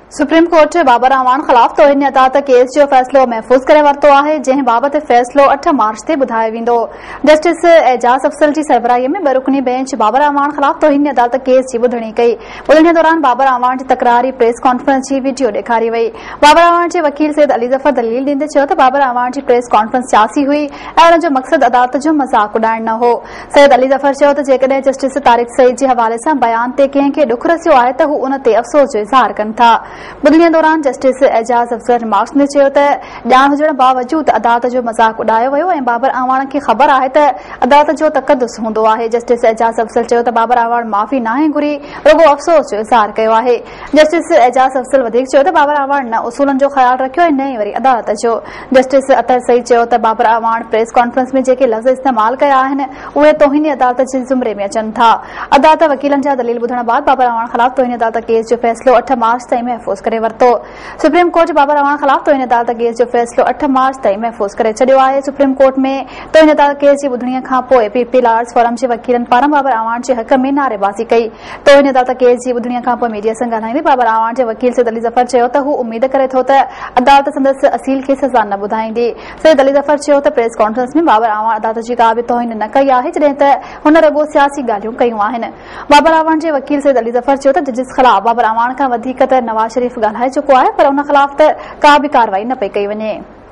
Supreme court बाबर अवान ख़िलाफ़ तौहीन अदालत case जो फ़ैसिलो महफ़ूज़ करे वरितो आहे, जंहिं बाबति फ़ैसिलो 8 मार्च ते ॿुधायो वेंदो। जस्टिस एजाज़ अफ़ज़ल जी सरबराही में बरुकनी बेंच बाबर अवान ख़िलाफ़ तौहीन अदालत केस जी ॿुधणी कई। ॿुधणी दौरान बाबर अवान जी तकरारी प्रेस कॉन्फ्रेंस जी वीडियो ॾेखारी वई। बाबर अवान जे वकील सैयद अली ज़फ़र दलील ॾींदे चयो त बाबर अवान जी प्रेस कॉन्फ्रेंस सियासी हुई ऐं उन जो मक़सद अदालत जो मज़ाक उॾाइण न हो। सैयद अली ज़फ़र चयो त जेकॾहिं जस्टिस तारिक सईद जे हवाले सां बयान ते कंहिंखे ॾुख रसियो आहे त हू उन ते अफ़सोस जो इज़हार कनि था। ॿुधणीअ दौरान जस्टिस एजाज़ अफ़ज़ल रिमार्क्स में चयो त ॼाण हुजण बावजूद अदालत जो मज़ाक उॾायो वियो ऐं बाबर अवान खे ख़बर आहे त अदालत जो तक़दुस हूंदो आहे। जस्टिस एजाज़ अफ़ज़ल चयो त बाबर अवान माफ़ी नाहे घुरी, रुगो अफ़सोस जो इज़हार कयो आहे। जस्टिस एजाज़ अफ़ज़ल वधीक चयो त बाबर अवान न उसूलनि जो ख़्याल रखियो ऐं न ई वरी अदालत जो। जस्टिस अतर सईद चयो त बाबर अवान प्रेस कॉन्फ्रेंस में जेके लफ़्ज़ इस्तेमाल कया आहिनि उहे तौहीनी अदालत जे ज़ुमरे में अचनि था। अदालत वकीलनि जा दलील ॿुधण बाद बाबर अवान ख़िलाफ़ तौहीनी अदालत केस जो फ़ैसिलो 8 मार्च ताईं महफ़ूज़ करे वरितो। सुप्रीम कोर्ट बाबर अवान ख़िलाफ़ तौहीन अदालत केस जो फ़ैसिलो 8 मार्च ताईं महफ़ूज़ करे छॾियो आहे। सुप्रीम कोर्ट में तौहीन अदालत केस जी ॿुधणीअ खां पोइ पीपल आर्ट्स फोरम जे वकीलनि पारां बाबर अवान जे हक़ में नारेबाज़ी कई। तौहीन अदालत केस जी ॿुधणीअ खां पोइ मीडिया सां ॻाल्हाईंदे बाबर अवान जे वकील सैयद अली ज़फ़र चयो त हू उमीद करे थो त अदालत संदसि असील खे सज़ा न ॿुधाईंदी। सैयद अली ज़फ़र चयो त प्रेस कॉन्फ्रेंस में बाबर अवान अदालत जी का बि तौहीन न कई आहे, जॾहिं त हुन रुगो सियासी ॻाल्हियूं कयूं आहिनि। बाबर अवान जे वकील सैयद अली ज़फ़र चयो त जजिस ख़िलाफ़ बाबर अवान खां वधीक त नवाज़ शरीफ़ ॻाल्हाए चुको आहे, पर उन ख़िलाफ़ त का बि कार्रवाई न पई कई वञे।